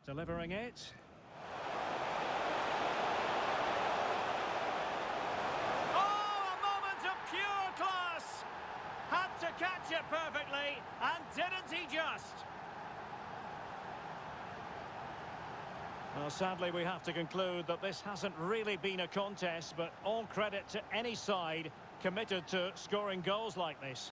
Delivering it. Oh, a moment of pure class! Had to catch it perfectly, and didn't he just? Well, sadly, we have to conclude that this hasn't really been a contest, but all credit to any side committed to scoring goals like this.